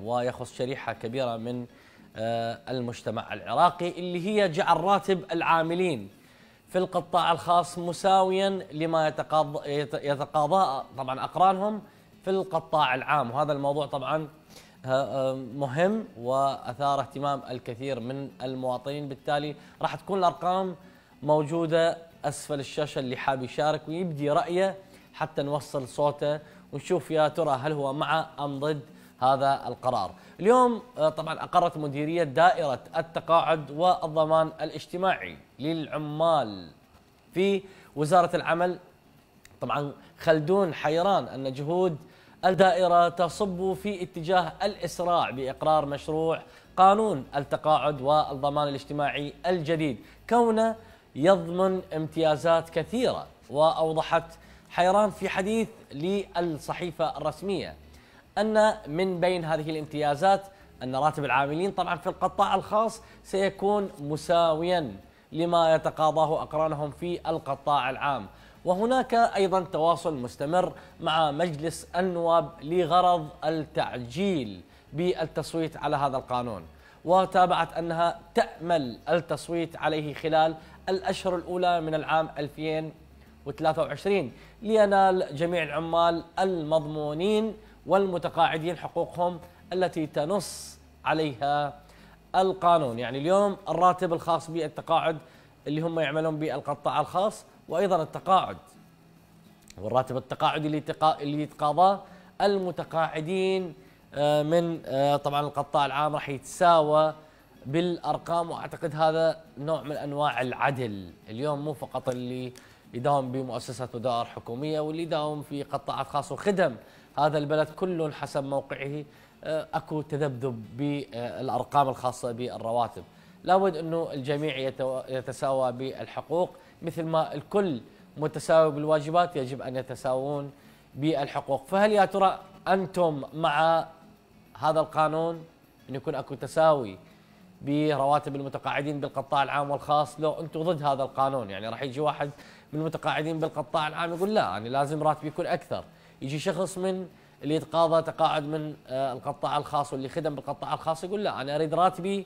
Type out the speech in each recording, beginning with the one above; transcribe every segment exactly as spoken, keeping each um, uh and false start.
ويخص شريحة كبيرة من المجتمع العراقي، اللي هي جعل راتب العاملين في القطاع الخاص مساويا لما يتقاضى يتقاضاه طبعا أقرانهم في القطاع العام. وهذا الموضوع طبعا مهم وأثار اهتمام الكثير من المواطنين، بالتالي راح تكون الأرقام موجودة أسفل الشاشة، اللي حاب يشارك ويبدي رأيه حتى نوصل صوته ونشوف يا ترى هل هو مع أم ضد هذا القرار. اليوم طبعا أقرت مديرية دائرة التقاعد والضمان الاجتماعي للعمال في وزارة العمل طبعا خلدون حيران أن جهود الدائرة تصب في اتجاه الإسراع بإقرار مشروع قانون التقاعد والضمان الاجتماعي الجديد، كونه يضمن امتيازات كثيرة. وأوضحت حيران في حديث للصحيفة الرسمية أن من بين هذه الامتيازات أن راتب العاملين طبعا في القطاع الخاص سيكون مساويا لما يتقاضاه أقرانهم في القطاع العام. وهناك أيضا تواصل مستمر مع مجلس النواب لغرض التعجيل بالتصويت على هذا القانون، وتابعت أنها تأمل التصويت عليه خلال الأشهر الأولى من العام ألفين وثلاثة وعشرين لينال جميع العمال المضمونين والمتقاعدين حقوقهم التي تنص عليها القانون. يعني اليوم الراتب الخاص بالتقاعد اللي هم يعملون بالقطاع الخاص، وأيضا التقاعد والراتب التقاعدي اللي يتقاضاه المتقاعدين من طبعا القطاع العام راح يتساوى بالأرقام. وأعتقد هذا نوع من أنواع العدل. اليوم مو فقط اللي يداوم بمؤسسات ودائر حكومية واللي يداوم في قطاعات خاصة وخدم هذا البلد كل حسب موقعه اكو تذبذب بالارقام الخاصه بالرواتب. لابد انه الجميع يتساوى بالحقوق، مثل ما الكل متساوي بالواجبات يجب ان يتساوون بالحقوق. فهل يا ترى انتم مع هذا القانون ان يكون اكو تساوي برواتب المتقاعدين بالقطاع العام والخاص، لو انتم ضد هذا القانون؟ يعني راح يجي واحد من المتقاعدين بالقطاع العام يقول لا يعني لازم راتبي يكون اكثر، يجي شخص من اللي يتقاضى تقاعد من القطاع الخاص واللي خدم بالقطاع الخاص يقول لا انا اريد راتبي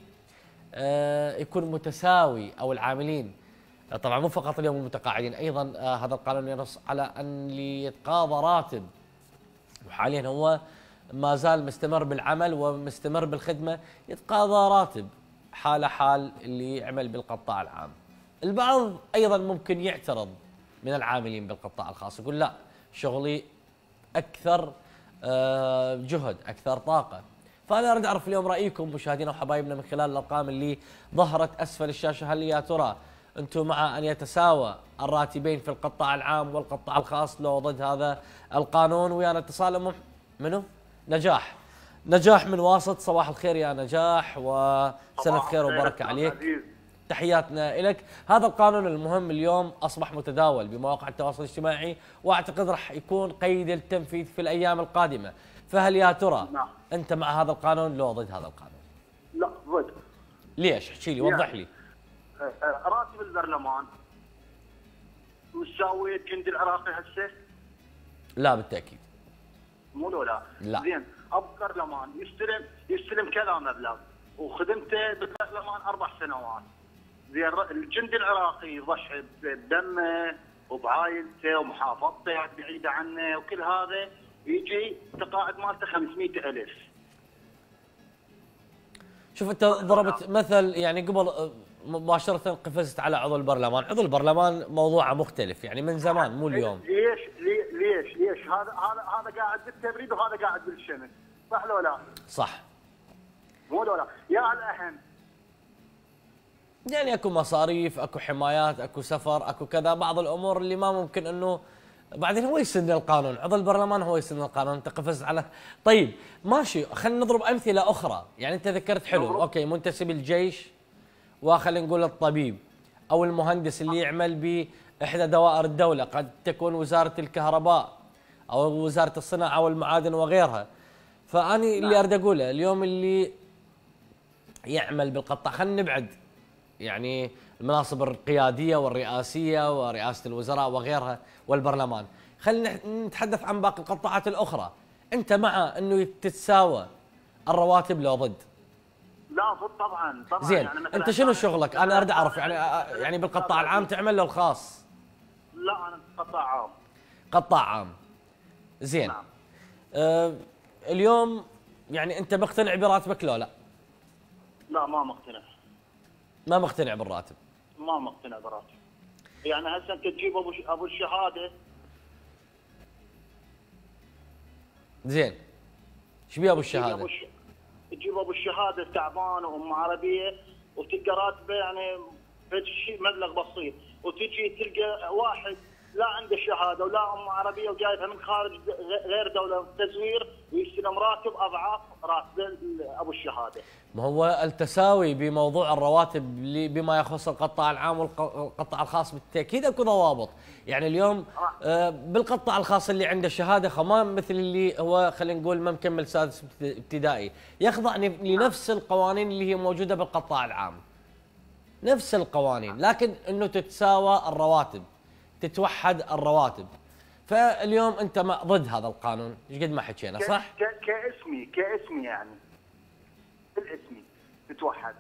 يكون متساوي، او العاملين طبعا مو فقط اليوم المتقاعدين، ايضا هذا القانون ينص على ان اللي يتقاضى راتب وحاليا هو ما زال مستمر بالعمل ومستمر بالخدمه يتقاضى راتب حاله حال اللي يعمل بالقطاع العام. البعض ايضا ممكن يعترض من العاملين بالقطاع الخاص يقول لا شغلي اكثر جهد اكثر طاقه. فانا اريد اعرف اليوم رايكم مشاهدينا وحبايبنا من خلال الارقام اللي ظهرت اسفل الشاشه. هل يا ترى انتم مع ان يتساوى الراتبين في القطاع العام والقطاع الخاص لو ضد هذا القانون؟ ويانا اتصال منو؟ نجاح. نجاح من واسط. صباح الخير يا نجاح وسنه خير وبركه عليك. تحياتنا لك. هذا القانون المهم اليوم اصبح متداول بمواقع التواصل الاجتماعي، واعتقد راح يكون قيد التنفيذ في الايام القادمه. فهل يا ترى نعم. انت مع هذا القانون لو ضد هذا القانون؟ لا ضد. ليش؟ احكي لي وضح لي. راتب البرلمان مساوي الجندي العراقي هسه؟ لا بالتاكيد. مو لو لا. لا. زين ابو برلمان يستلم يستلم كذا مبلغ وخدمته بالبرلمان اربع سنوات. زين الجندي العراقي يضحي بدمه وبعائلته ومحافظته يعني بعيده عنه وكل هذا، يجي تقاعد مالته خمسمئة ألف. شوف انت ضربت مثل يعني قبل مباشره قفزت على عضو البرلمان، عضو البرلمان موضوعه مختلف يعني من زمان مو اليوم. ليش ليش ليش هذا هذا هذا قاعد بالتبريد وهذا قاعد بالشمس، صح لو لا؟ صح. مو لو لا، يا الاهم يعني اكو مصاريف، اكو حمايات، اكو سفر، اكو كذا، بعض الامور اللي ما ممكن انه بعدين هو يسن القانون، عضو البرلمان هو يسن القانون، انت قفزت على طيب ماشي، خلينا نضرب امثله اخرى، يعني انت ذكرت حلو، اوكي منتسب الجيش وخلينا نقول الطبيب او المهندس اللي يعمل باحدى دوائر الدوله، قد تكون وزاره الكهرباء او وزاره الصناعه والمعادن وغيرها. فاني اللي اريد اقوله اليوم اللي يعمل بالقطاع، خلينا نبعد يعني المناصب القياديه والرئاسيه ورئاسه الوزراء وغيرها والبرلمان، خلينا نتحدث عن باقي القطاعات الاخرى. انت مع انه تتساوى الرواتب لو ضد؟ لا ضد طبعا طبعا. زين، يعني انت شنو شغلك؟ انا اريد اعرف يعني يعني بالقطاع العام تعمل له الخاص؟ لا انا قطاع عام. قطاع عام. زين. نعم. آه اليوم يعني انت مقتنع براتبك لو لا؟ لا ما مقتنع. ما مقتنع بالراتب؟ ما مقتنع براتب. يعني هسه انت تجيب ابو ابو الشهاده. زين. ايش بيه ابو الشهاده؟ تجيب ابو الشهاده تعبان وام عربيه وتلقى راتبه يعني شيء مبلغ بسيط، وتجي تلقى واحد لا عنده شهاده ولا ام عربيه وجايبها من خارج غير دوله تزوير ويستلم راتب اضعاف راتب ابو الشهاده. ما هو التساوي بموضوع الرواتب بما يخص القطاع العام والقطاع الخاص بالتاكيد اكو ضوابط، يعني اليوم آه بالقطاع الخاص اللي عنده شهاده خمام مثل اللي هو خلينا نقول ما مكمل سادس ابتدائي يخضع لنفس القوانين اللي هي موجوده بالقطاع العام. نفس القوانين، لكن انه تتساوى الرواتب، تتوحد الرواتب. فاليوم انت ما ضد هذا القانون، ايش قد ما حكينا صح؟ كاسمي كاسمي يعني بالاسمي تتوحد.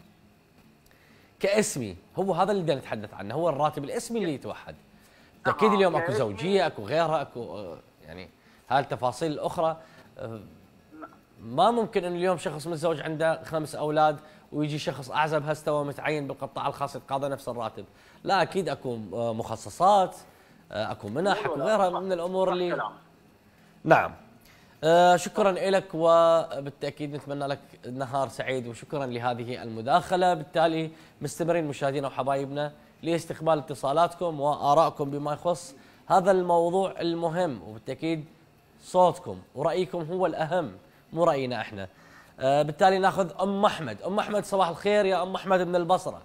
كاسمي هو هذا اللي بدنا نتحدث عنه، هو الراتب الاسمي اللي يتوحد. اكيد اليوم اكو زوجيه، اكو غيرها، اكو يعني هاي التفاصيل الاخرى. ما ممكن ان اليوم شخص متزوج عنده خمس اولاد ويجي شخص اعزب هسه ومتعين بالقطاع الخاص يتقاضى نفس الراتب، لا اكيد اكو مخصصات، اكو منح، اكو غيرها من الامور اللي نعم. آه شكرا لك، وبالتاكيد نتمنى لك نهار سعيد، وشكرا لهذه المداخله. بالتالي مستمرين مشاهدينا وحبايبنا لاستقبال اتصالاتكم وارائكم بما يخص هذا الموضوع المهم، وبالتاكيد صوتكم ورايكم هو الاهم مو راينا احنا. آه بالتالي ناخذ ام احمد. ام احمد صباح الخير يا ام احمد من البصره.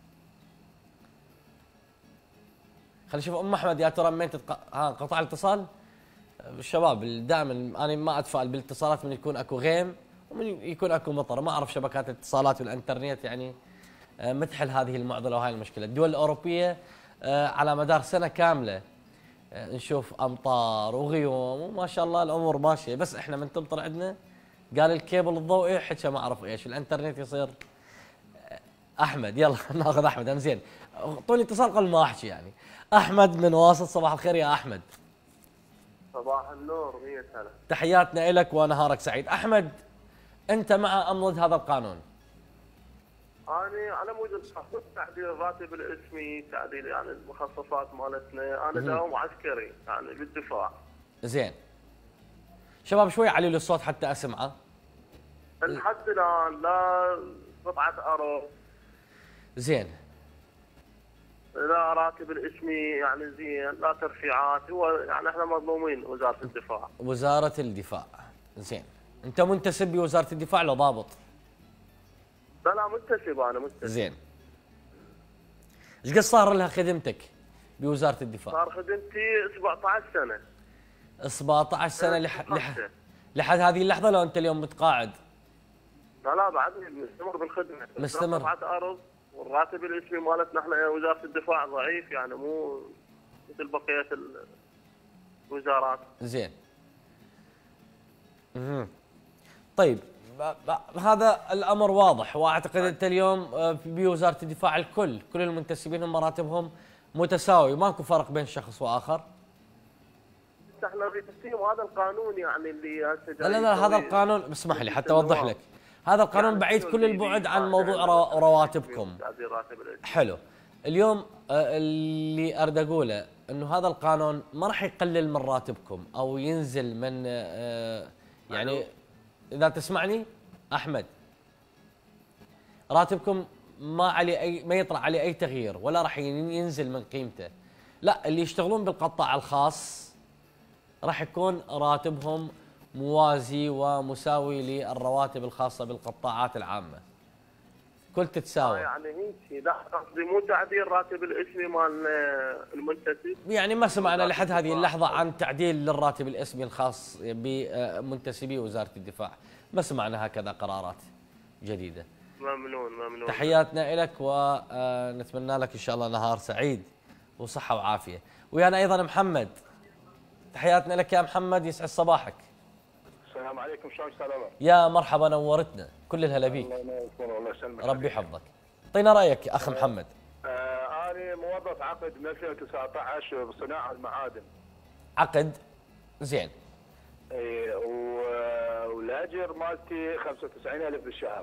خلينا نشوف ام احمد يا ترى من تتق... ها قطع الاتصال. الشباب دائما انا ما اتفائل بالاتصالات من يكون اكو غيم ومن يكون اكو مطر، ما اعرف شبكات الاتصالات والانترنت يعني متحل هذه المعضله وهذه المشكله. الدول الاوروبيه على مدار سنه كامله نشوف امطار وغيوم وما شاء الله الامور ماشيه، بس احنا من تمطر عندنا قال الكيبل الضوئي حكى ما اعرف ايش، الانترنت يصير. احمد يلا ناخذ احمد. زين اعطوني اتصال قبل ما احكي يعني. احمد من واسط، صباح الخير يا احمد. صباح النور، مية هلا. تحياتنا لك ونهارك سعيد. احمد انت مع ام ضد هذا القانون؟ انا على مود تعديل الراتب الاسمي، تعديل يعني المخصصات مالتنا، انا داوم عسكري يعني بالدفاع. زين شباب شوي علي له الصوت حتى اسمعه. لحد الان لا قطعه ارض. زين. لا راتب الاسمي يعني زين، لا ترفيعات، هو يعني احنا مظلومين وزاره الدفاع. وزاره الدفاع. زين انت منتسب بوزاره الدفاع لو ضابط؟ لا لا منتسب انا منتسب. زين ايش قد صار لها خدمتك بوزاره الدفاع؟ صار خدمتي سبعطعش سنه. سبعطعش سنه لح... لح... لحد هذه اللحظه لو انت اليوم متقاعد؟ لا لا بعدني مستمر بالخدمه. مستمر. قطعه ارض والراتب الاسمي مالتنا احنا وزاره الدفاع ضعيف يعني مو مثل بقيه الوزارات. زين. اها طيب هذا الامر واضح، واعتقد انت اليوم بوزاره الدفاع الكل كل المنتسبين هم مراتبهم متساوي، ماكو فرق بين شخص واخر. احنا في تسليم هذا القانون يعني اللي هسه لا لا لا هذا القانون اسمح لي حتى اوضح لك، هذا القانون يعني بعيد كل البعد عن موضوع رواتبكم. حلو. اليوم اللي اريد اقوله انه هذا القانون ما راح يقلل من راتبكم او ينزل من يعني اذا تسمعني احمد، راتبكم ما عليه اي ما يطرح عليه اي تغيير ولا راح ينزل من قيمته. لا اللي يشتغلون بالقطاع الخاص راح يكون راتبهم موازي ومساوي للرواتب الخاصه بالقطاعات العامه. كل تتساوي. يعني هيك لا قصدي مو تعديل راتب الاسمي مال المنتسب. يعني ما سمعنا لحد هذه اللحظه عن تعديل للراتب الاسمي الخاص بمنتسبي وزاره الدفاع، ما سمعنا هكذا قرارات جديده. ممنون ممنون. تحياتنا لك ونتمنى لك ان شاء الله نهار سعيد وصحه وعافيه. ويانا ايضا محمد. تحياتنا لك يا محمد، يسعد صباحك. السلام السلام عليكم، شلون سلامة؟ يا مرحبا، نورتنا، كل الهلا بيك. الله يسلمك. ربي يحفظك. اعطينا رايك يا اخ محمد. آه انا موظف عقد من ألفين وتسعة عشر بصناعه المعادن. عقد زين. اي والاجر مالتي خمسة وتسعين ألف بالشهر.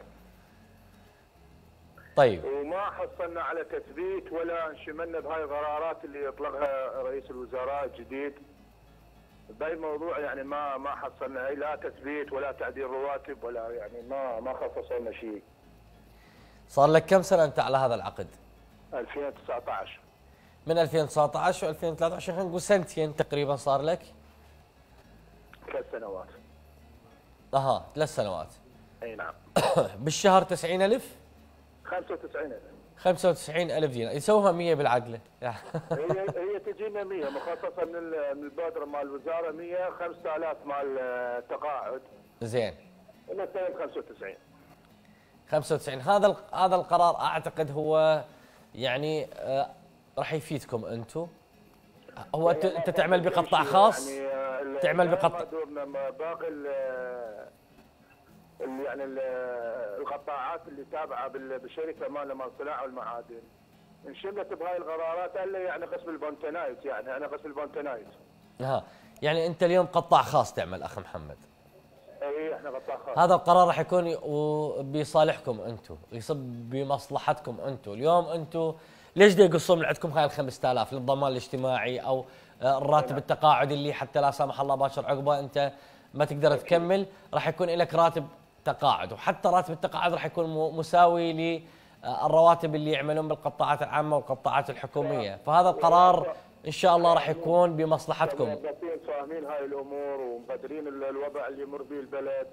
طيب. وما حصلنا على تثبيت ولا انشملنا بهاي القرارات اللي اطلقها رئيس الوزراء الجديد. بهاي الموضوع يعني ما ما حصلنا اي لا تثبيت ولا تعديل رواتب ولا يعني ما ما خصصوا لنا شيء. صار لك كم سنه انت على هذا العقد؟ ألفين وتسعة عشر. من ألفين وتسعة عشر و2013 خلينا نقول سنتين تقريبا صار لك. ثلاث سنوات. اها ثلاث سنوات. اي نعم. بالشهر تسعين ألف؟ خمسة وتسعين ألف. خمسة وتسعين ألف دينار، يسووها مية بالعقله. هي هي تجينا مية مخصصه من من البادره مال الوزاره مية، خمسة آلاف مال التقاعد. زين. ونستلم خمسة وتسعين. خمسة وتسعين، هذا هذا القرار اعتقد هو يعني آه راح يفيدكم انتم. هو انت انت تعمل بقطاع خاص؟ يعني تعمل بقطاع باقي يعني القطاعات اللي تابعه بالشركه مالنا مال الصناعه والمعادن انشملت بهاي القرارات الا يعني قسم البونتنايت، يعني انا قسم البونتنايت. ها يعني انت اليوم قطاع خاص تعمل اخ محمد. اي احنا قطاع خاص. هذا القرار راح يكون بصالحكم انتم، يصب بمصلحتكم انتم، اليوم انتم ليش دا يقصون من عندكم هاي ال خمسة آلاف للضمان الاجتماعي او الراتب التقاعدي اللي حتى لا سامح الله باكر عقبه انت ما تقدر تكمل، راح يكون لك راتب تقاعد، وحتى راتب التقاعد راح يكون مساوي للرواتب اللي يعملون بالقطاعات العامه والقطاعات الحكوميه، فهذا القرار ان شاء الله راح يكون بمصلحتكم. الموظفين فاهمين هاي الامور ومقدرين الوضع اللي يمر به البلد.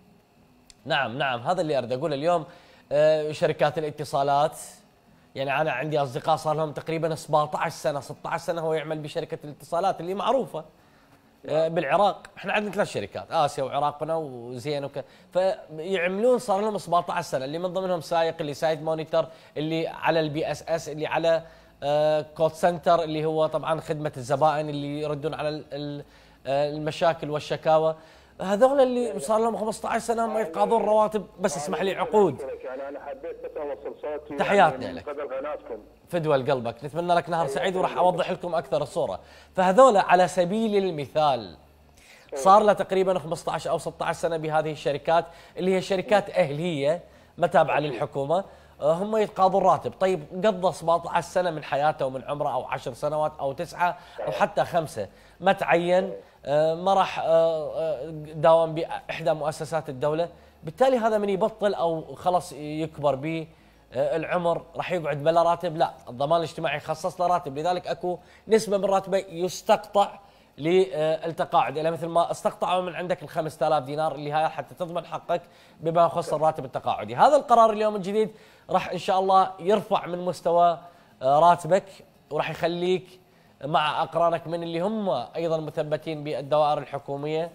نعم نعم، هذا اللي اريد اقوله. اليوم شركات الاتصالات، يعني انا عندي اصدقاء صار لهم تقريبا سبعة عشر سنه ستة عشر سنه هو يعمل بشركه الاتصالات اللي معروفه بالعراق. احنا عندنا ثلاث شركات، اسيا وعراقنا وزين وك فيعملون صار لهم سبعة عشر سنه، اللي من ضمنهم سايق، اللي سايد مونيتور، اللي على البي اس اس، اللي على كول سنتر اللي هو طبعا خدمه الزبائن اللي يردون على المشاكل والشكاوى. هذول اللي صار لهم خمسة عشر سنه ما يتقاضون رواتب، بس اسمح لي عقود. يعني انا حبيت بس اوصل صوتي تحياتنا يعني لك. قبل قناتكم. فدوى لقلبك، نتمنى لك نهار سعيد وراح اوضح لكم اكثر الصوره. فهذول على سبيل المثال صار له تقريبا خمسة عشر او ستة عشر سنه بهذه الشركات اللي هي شركات اهليه ما تابعه للحكومه، هم يتقاضون راتب. طيب قضى سبعة عشر سنه من حياته ومن عمره، او عشر سنوات او تسعه او حتى خمسه، ما تعين، ما راح داوم باحدى مؤسسات الدوله، بالتالي هذا من يبطل او خلص يكبر به العمر راح يقعد بلا راتب، لا، الضمان الاجتماعي يخصص له راتب، لذلك اكو نسبه من راتبه يستقطع للتقاعد، الى مثل ما استقطعوا من عندك ال خمسة آلاف دينار اللي هاي حتى تضمن حقك بما يخص الراتب التقاعدي. هذا القرار اليوم الجديد راح ان شاء الله يرفع من مستوى راتبك، وراح يخليك مع اقرانك من اللي هم ايضا مثبتين بالدوائر الحكوميه،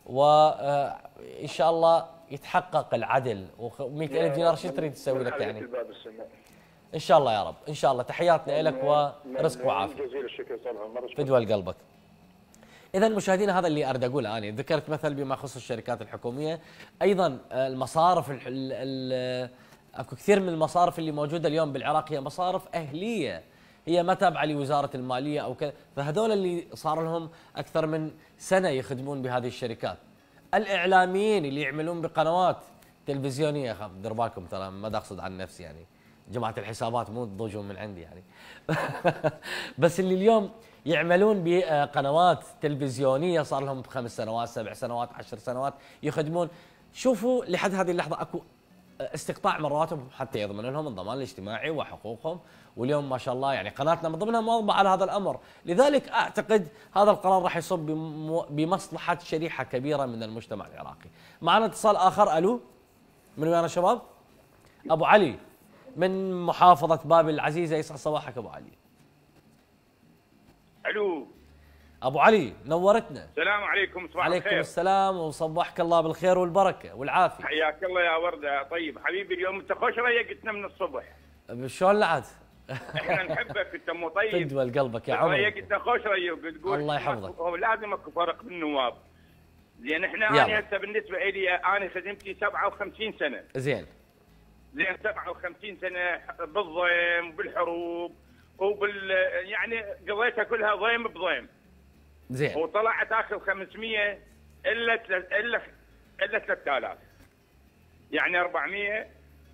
وان شاء الله يتحقق العدل. و100 ألف دينار شو تريد تسوي لك يعني؟ ان شاء الله يا رب، ان شاء الله. تحياتنا لك ورزق وعافيه. جزيل الشكر طبعا. فدوى لقلبك. اذا مشاهدينا هذا اللي اريد اقوله، انا ذكرت مثل بما يخص الشركات الحكوميه، ايضا المصارف ال ال اكو كثير من المصارف اللي موجوده اليوم بالعراق هي مصارف اهليه، هي ما تابعه لوزاره الماليه او كذا، فهذول اللي صار لهم اكثر من سنه يخدمون بهذه الشركات. الاعلاميين اللي يعملون بقنوات تلفزيونيه، خاف دير بالكم ترى ما دا اقصد عن نفسي يعني، جماعه الحسابات مو تضوجون من عندي يعني بس اللي اليوم يعملون بقنوات تلفزيونيه صار لهم خمس سنوات سبع سنوات عشر سنوات يخدمون، شوفوا لحد هذه اللحظه اكو استقطاع من رواتبهم حتى يضمن لهم الضمان الاجتماعي وحقوقهم، واليوم ما شاء الله يعني قناتنا من ضمنها موضوعه على هذا الامر، لذلك اعتقد هذا القرار راح يصب بمصلحه شريحه كبيره من المجتمع العراقي. معنا اتصال اخر. الو، من وين يا شباب؟ ابو علي من محافظه بابل العزيزه، يسعد صباحك ابو علي. الو ابو علي نورتنا. السلام عليكم. صباح عليكم الخير. السلام وصبحك الله بالخير والبركه والعافيه. حياك الله يا ورده. طيب حبيبي اليوم انت خوش ريقتنا من الصبح. شلون لعد؟ احنا نحبك انت مو طيب. فدوى لقلبك يا عمر. ريقتنا خوش ريق تقول الله يحفظك. هو لازم اكو فرق بالنواب. زين احنا انا هسه بالنسبه لي انا خدمتي سبعة وخمسين سنه. زين. زين سبعة وخمسين سنه بالضيم وبالحروب وبال يعني قضيتها كلها ضيم بضيم. زين. وطلعت اخر خمسمية الا الا الا ثلاثة آلاف. يعني أربعمية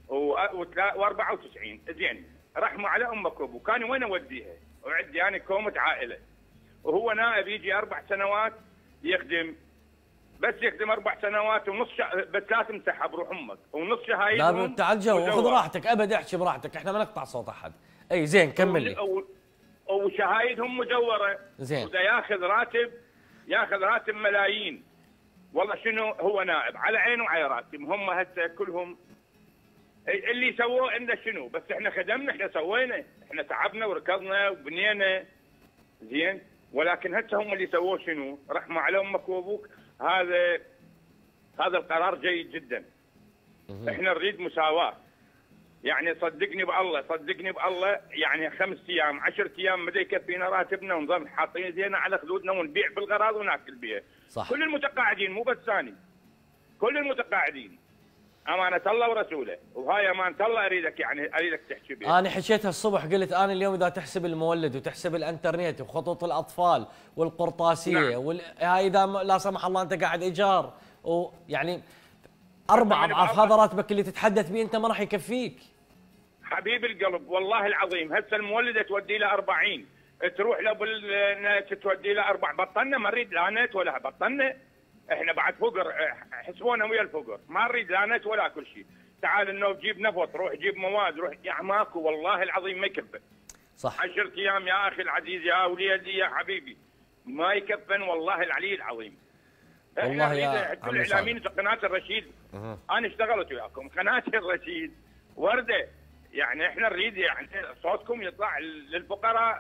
وأربعة وتسعين. زين رحموا على امك وابوك، كان وين اوديها؟ وعندي انا كومه عائله. وهو نائب يجي اربع سنوات يخدم، بس يخدم اربع سنوات ونص شا... بس لا تمسحها بروح امك ونص شهايدهم. لا تعال جو خذ راحتك ابد، احكي براحتك، احنا ما نقطع صوت احد. اي زين كمل لي. و... وشهايدهم مزوره. زين. وده ياخذ راتب، ياخذ راتب ملايين. والله شنو هو نائب على عينه وعلى راسي، هم هسه كلهم اللي سووه عندنا شنو؟ بس احنا خدمنا، احنا سوينا، احنا تعبنا وركضنا وبنينا. زين ولكن هسه هم اللي سووه شنو؟ رحموا على امك وابوك. هذا هذا القرار جيد جدا. احنا نريد مساواه. يعني صدقني بالله صدقني بالله يعني خمس ايام عشرة ايام ما يكفينا راتبنا ونظل حاطين زينا على خدودنا ونبيع بالغراض وناكل بها. صح. كل المتقاعدين مو بس ثاني. كل المتقاعدين. امانه الله ورسوله، وهاي امانه الله اريدك يعني اريدك تحكي بها. انا حكيتها الصبح، قلت انا اليوم اذا تحسب المولد وتحسب الانترنت وخطوط الاطفال والقرطاسيه نعم. وال... هاي اذا لا سمح الله انت قاعد ايجار ويعني اربع اضعاف هذا راتبك اللي تتحدث به انت ما راح يكفيك. حبيب القلب والله العظيم هسه المولده تودي له أربعين، تروح له بالنت تودي له اربع. بطلنا ما نريد لا نت ولا بطلنا. احنا بعد فقر، حسبونا ويا الفقر، ما نريد لا نت ولا كل شيء. تعال انه جيب نفط، روح جيب مواد، روح يا ماكو والله العظيم ما يكفن. صح. عشرة ايام يا اخي العزيز يا وليدي يا حبيبي ما يكفن والله العلي العظيم. والله يا كل اعلاميين قناه الرشيد أه. انا اشتغلت وياكم قناه الرشيد ورده، يعني احنا نريد يعني صوتكم يطلع للفقراء.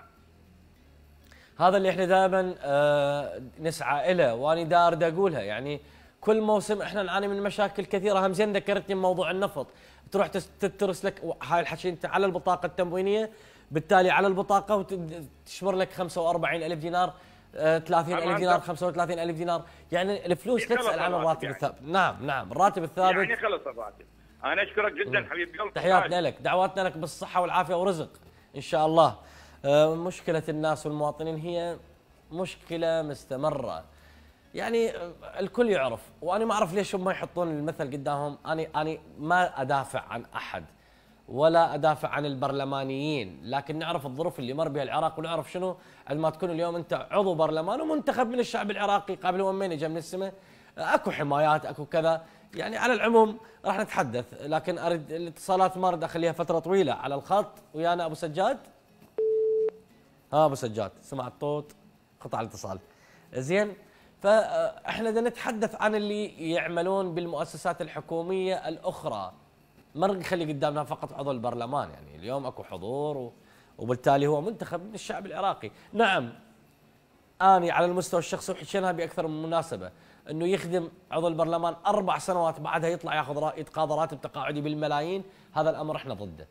هذا اللي احنا دائما آه نسعى له، وانا دا اريد اقولها. يعني كل موسم احنا نعاني من مشاكل كثيره. هم زين ذكرتني بموضوع النفط، تروح تترس لك هاي الحكي انت على البطاقه التموينيه، بالتالي على البطاقه وتشمر لك خمسة وأربعين ألف دينار، آه ثلاثين ألف دينار، خمسة وثلاثين ألف دينار. يعني الفلوس لا تسال عن الراتب يعني. الثابت. نعم نعم الراتب الثابت يعني خلص الراتب. انا اشكرك جدا حبيب قلبي، تحياتنا لك، دعواتنا لك بالصحه والعافيه ورزق ان شاء الله. آه مشكله الناس والمواطنين هي مشكله مستمره. يعني الكل يعرف، وانا ما اعرف ليش هم ما يحطون المثل قدامهم. انا انا ما ادافع عن احد ولا ادافع عن البرلمانيين، لكن نعرف الظروف اللي مر بها العراق، ونعرف شنو عندما تكون اليوم انت عضو برلمان ومنتخب من الشعب العراقي قابل ومن اجى من السماء، اكو حمايات اكو كذا. يعني على العموم راح نتحدث، لكن اريد الاتصالات ما اريد اخليها فتره طويله على الخط. ويانا ابو سجاد. ها ابو سجاد سمع الصوت قطع الاتصال. زين فاحنا بدنا نتحدث عن اللي يعملون بالمؤسسات الحكوميه الاخرى، ما نخلي قدامنا فقط عضو البرلمان. يعني اليوم اكو حضور وبالتالي هو منتخب من الشعب العراقي. نعم اني على المستوى الشخصي وحكيناها باكثر من مناسبه انه يخدم عضو البرلمان اربع سنوات بعدها يطلع ياخذ يتقاضى راتب تقاعدي بالملايين، هذا الامر احنا ضده.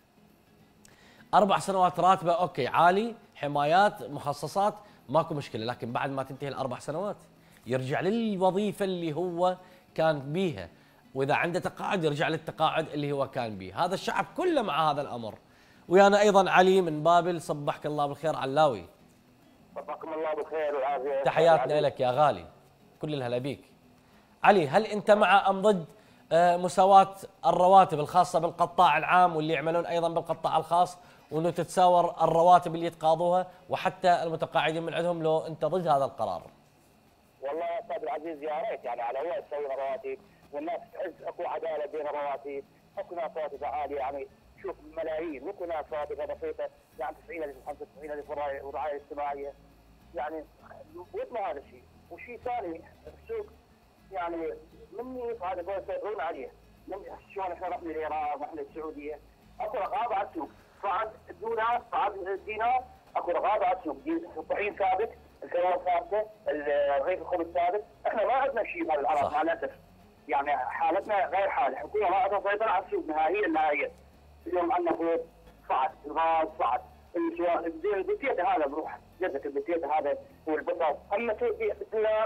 اربع سنوات راتبه اوكي عالي، حمايات مخصصات ماكو مشكله، لكن بعد ما تنتهي الاربع سنوات يرجع للوظيفه اللي هو كان بيها، واذا عنده تقاعد يرجع للتقاعد اللي هو كان بيه. هذا الشعب كله مع هذا الامر. ويانا ايضا علي من بابل. صبحك الله بالخير علاوي. صبحكم الله بالخير والعافيه. تحياتنا لك يا غالي، كل الهلا بيك. علي هل انت مع ام ضد مساواة الرواتب الخاصة بالقطاع العام واللي يعملون ايضا بالقطاع الخاص، وانه تتساور الرواتب اللي يتقاضوها وحتى المتقاعدين من عندهم، لو انت ضد هذا القرار؟ والله يا استاذ العزيز يا ريت يعني على الله تسوي رواتب والناس تعز، اكو عداله بين الرواتب، اكو ناس رواتبها عاليه يعني شوف ملايين، واكو ناس رواتبها بسيطه يعني تسعين ألف وخمسة وتسعين ألف والرعايه الاجتماعيه. يعني ودنا هذا الشيء. وشيء ثاني السوق يعني مني هذا قول يسيطرون عليه. شلون احنا رحنا العراق رحنا السعوديه اكو رقابه على السوق، صعد الدولار صعد الدينار اكو رقابه على السوق، الطحين ثابت، الكلام ثابته، الرغيف الخبز ثابت. احنا ما عندنا شيء بهذا العراق مع الاسف. يعني حالتنا غير حال الحكومه ما عندها سيطره على السوق نهائيا نهائيا. اليوم عندنا فوق صعد، الغاز صعد، البتيت هذا بروح جدك البتيت هذا والبطاط، اما الدولار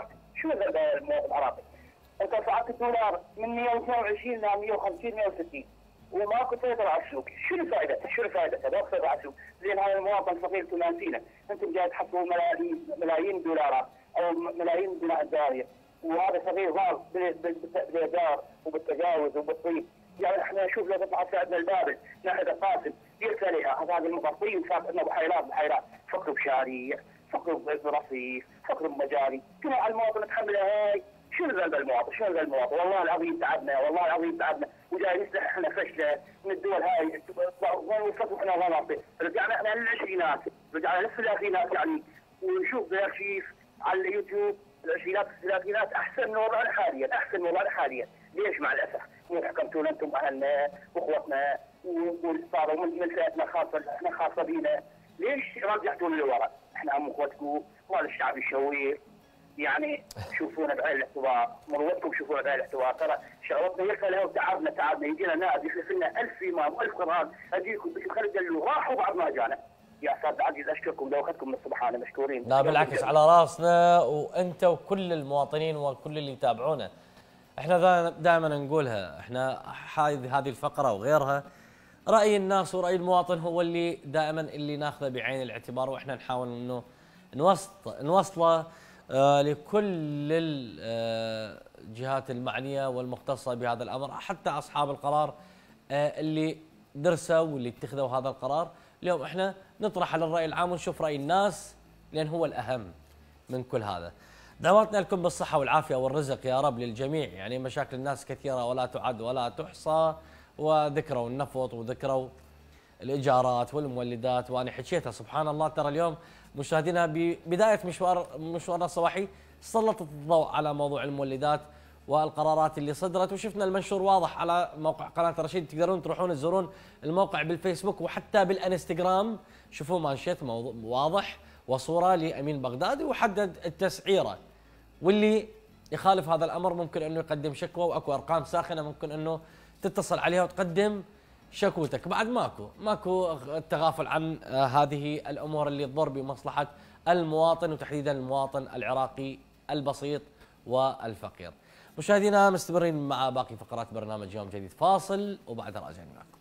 شو ذنب المواطن العراقي؟ انت صعدت الدولار من مئة واثنين وعشرين ل مئة وخمسين مئة وستين وماكو سيطره على السوق، شنو فائدته؟ شنو فائدته؟ لو سيطره على السوق، زين هذا المواطن فقير تمانسينه، انتم جاي تحطوا ملايين ملايين دولارات او ملايين دينار دولاريه، وهذا صغير ضار بالايجار وبالتجاوز وبالطيب، يعني احنا نشوف لو تطلع ساعدنا البابل ناحيه القاسم يرسل عليها هذا المغطين صار عندنا بحيرات بحيرات، فقر بشاريع، فقر برصيف، فقر بمجاري، كل على المواطن نتحملها هاي، شنو ذنب المواطن؟ شنو ذنب المواطن؟ والله العظيم تعبنا، والله العظيم تعبنا، وجاي نسلح احنا فشله من الدول هاي، وين وصلوا احنا غلط، رجعنا احنا للعشرينات، رجعنا للثلاثينات يعني، ونشوف بارشيف على اليوتيوب العشرينات والثلاثينات احسن من وضعنا حاليا، احسن من وضعنا حاليا، ليش مع الاسف؟ مو حكمتونا انتم اهلنا واخوتنا وصاروا من فئتنا خاصه احنا خاصه بينا، ليش رجعتونا لورا؟ احنا هم اخوتكم مال الشعب الشوير، يعني شوفونا بعين الاعتبار، مروتكم شوفونا بعين الاعتبار، ترى شعورنا يرفع له تعبنا تعبنا، يجينا نائب يخلف لنا ألف امام وألف قران، اجيكم بكم خلي تدلوا راحوا بعد ما جانا. يا استاذ عزيز اشكركم دوختكم من الصبحانه مشكورين. لا بالعكس على راسنا، وانت وكل المواطنين وكل اللي يتابعونا. احنا دائما نقولها، احنا هذه الفقره وغيرها راي الناس وراي المواطن هو اللي دائما اللي ناخذه بعين الاعتبار، واحنا نحاول انه نوصل نوصله آه لكل الجهات المعنيه والمختصه بهذا الامر، حتى اصحاب القرار آه اللي درسوا واللي اتخذوا هذا القرار. اليوم احنا نطرح على الراي العام ونشوف راي الناس، لان هو الاهم من كل هذا. دعواتنا لكم بالصحه والعافيه والرزق يا رب للجميع، يعني مشاكل الناس كثيره ولا تعد ولا تحصى، وذكروا النفط وذكروا الايجارات والمولدات، وانا حكيتها سبحان الله. ترى اليوم مشاهدينا ببدايه مشوار مشوارنا الصباحي سلطت الضوء على موضوع المولدات والقرارات اللي صدرت، وشفنا المنشور واضح على موقع قناه رشيد، تقدرون تروحون تزورون الموقع بالفيسبوك وحتى بالانستغرام، شوفوا مانشيت واضح وصوره لامين بغدادي وحدد التسعيره، واللي يخالف هذا الامر ممكن انه يقدم شكوى، واكو ارقام ساخنه ممكن انه تتصل عليها وتقدم شكوتك. بعد ماكو ماكو التغافل عن هذه الامور اللي تضر بمصلحه المواطن، وتحديدا المواطن العراقي البسيط والفقير. مشاهدينا مستمرين مع باقي فقرات برنامج يوم جديد، فاصل وبعد راجعين معكم.